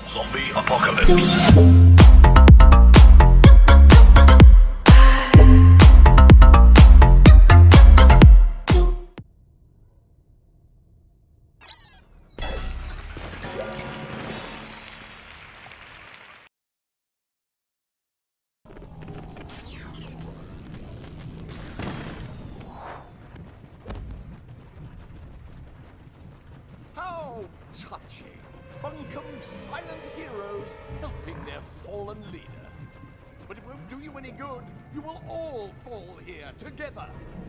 Zombie apocalypse. How touching! Bunkum's silent heroes helping their fallen leader. But it won't do you any good. You will all fall here together.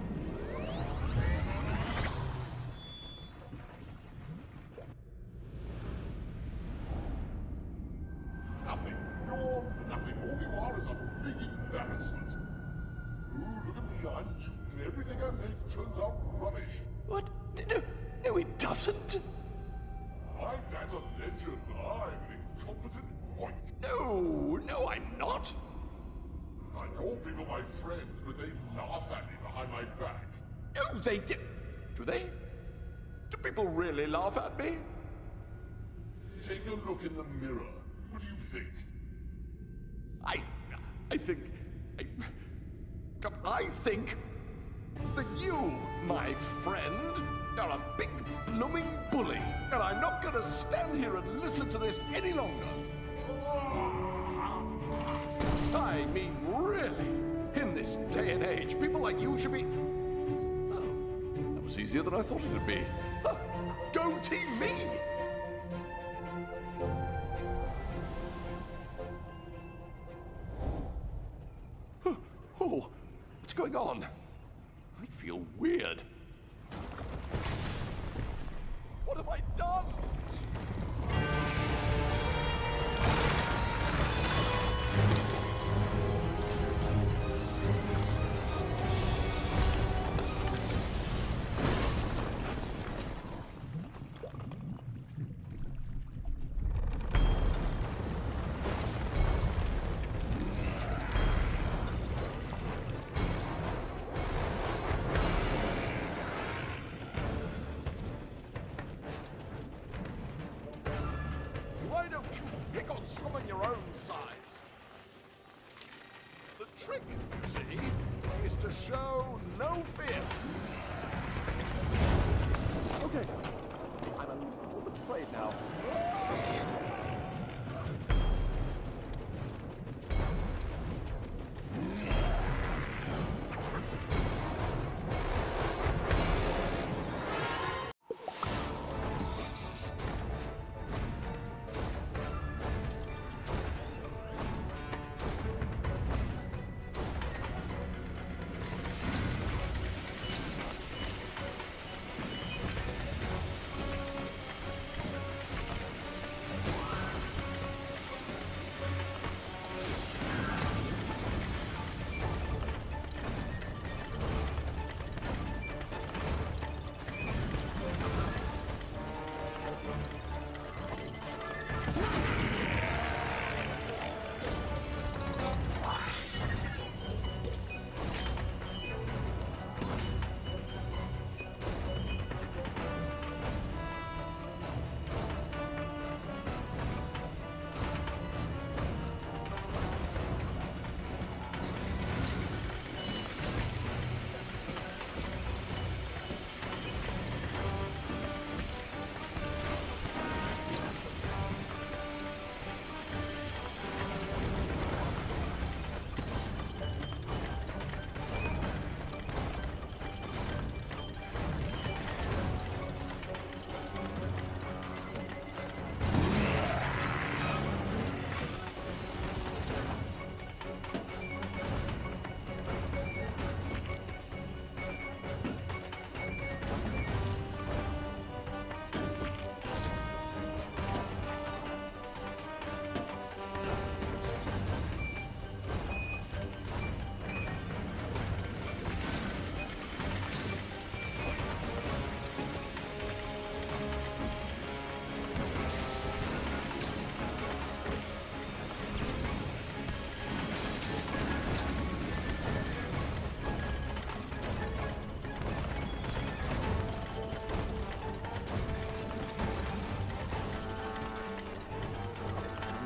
Nothing. You're nothing. All you are is a big embarrassment. Ooh, look at me. I'm mutant. Everything I make turns out rubbish. What? No, it doesn't. My dad's a legend. I'm an incompetent oink. No, I'm not. I call people my friends, but they laugh at me behind my back. No, they do. Do they? Do people really laugh at me? Take a look in the mirror. What do you think? I think that you, my friend, are a big blooming bully, and I'm not going to stand here and listen to this any longer. I mean, really, in this day and age, people like you should be... Oh, that was easier than I thought it would be. Huh, go team me! Oh, what's going on? I feel weird. What have I done? Why don't you pick on someone your own size? The trick, you see, is to show no fear. Okay, I'm a little bit afraid now.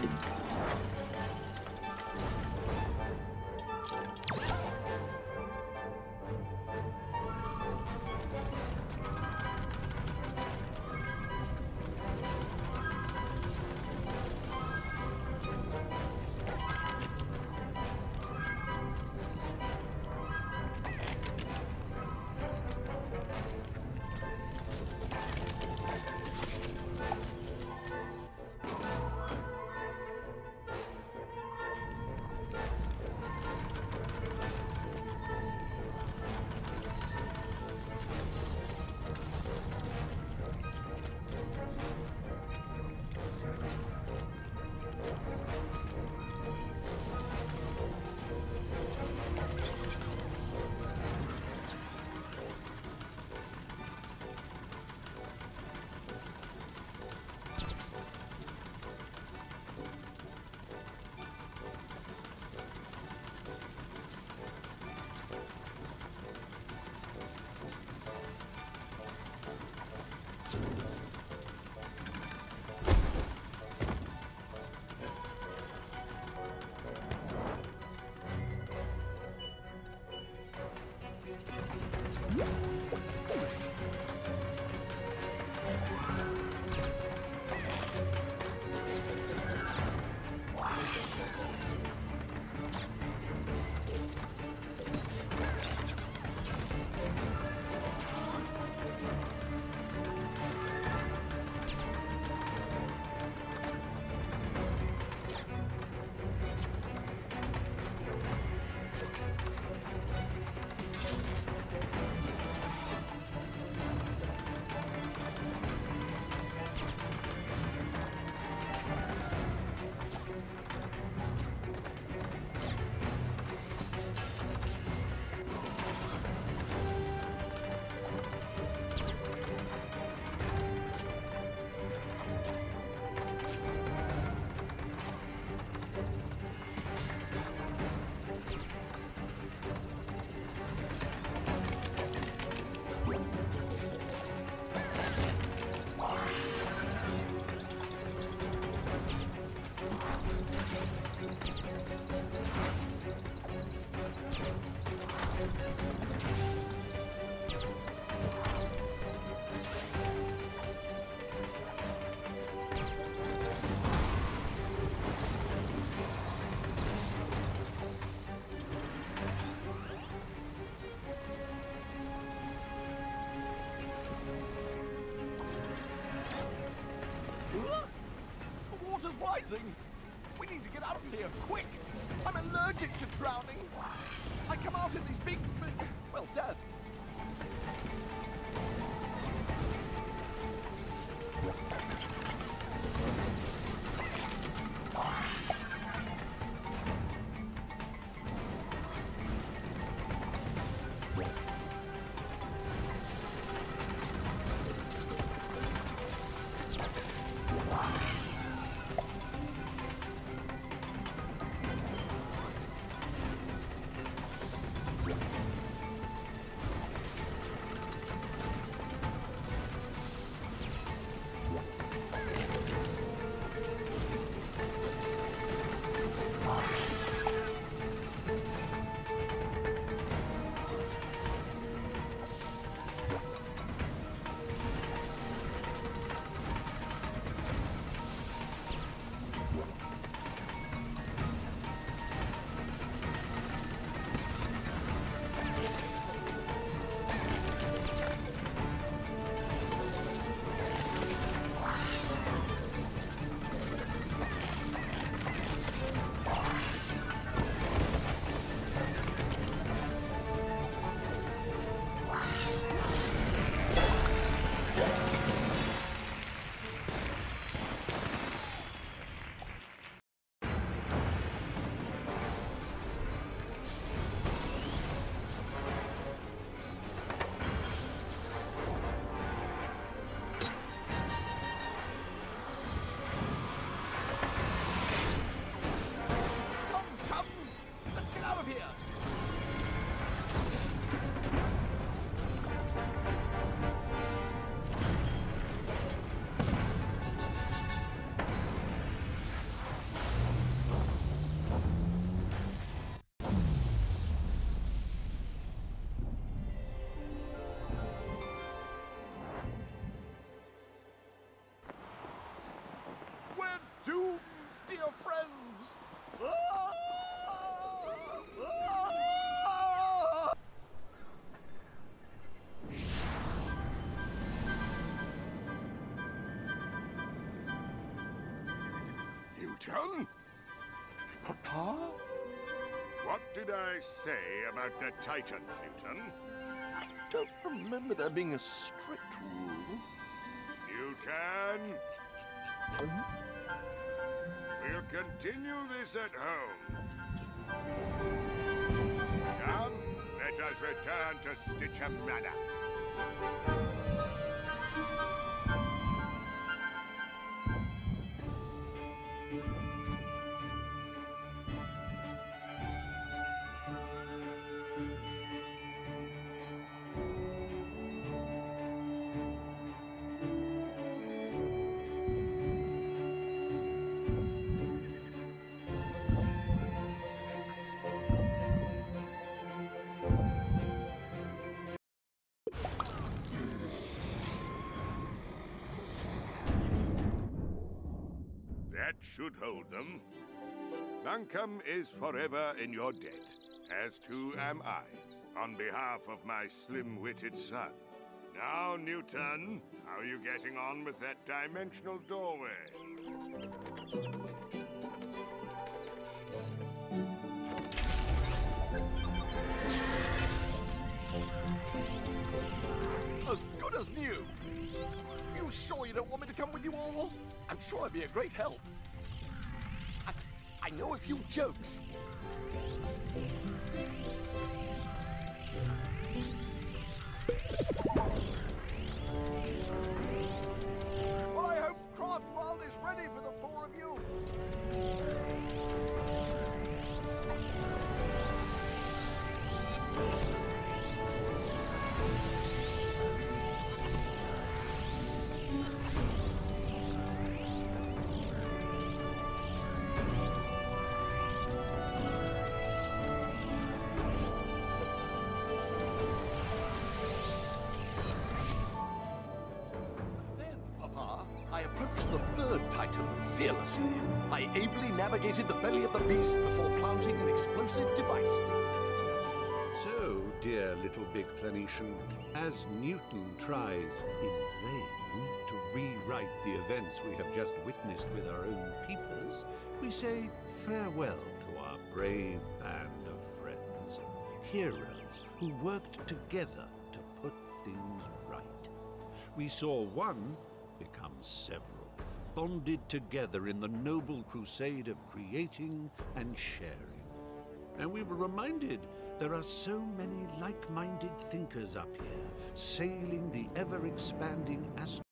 rising. We need to get out of here, quick! I'm allergic to drowning. I come out in these big, well, death. your friends! Newton? Papa? What did I say about the Titans, Newton? I don't remember there being a strict rule. Newton? We'll continue this at home. Come, let us return to Stitcham Manor. That should hold them. Bunkum is forever in your debt, as too am I, on behalf of my slim-witted son. Now, Newton, how are you getting on with that dimensional doorway? As good as new. You sure you don't want me to come with you all? I'm sure I'd be a great help. I know a few jokes. Well, I hope Craftworld is ready for the four of you. I approached the third Titan fearlessly. I ably navigated the belly of the beast before planting an explosive device. So, dear little big Planetian, as Newton tries in vain to rewrite the events we have just witnessed with our own peepers, we say farewell to our brave band of friends, heroes who worked together to put things right. We saw one become several, bonded together in the noble crusade of creating and sharing. And we were reminded there are so many like-minded thinkers up here, sailing the ever-expanding asteroid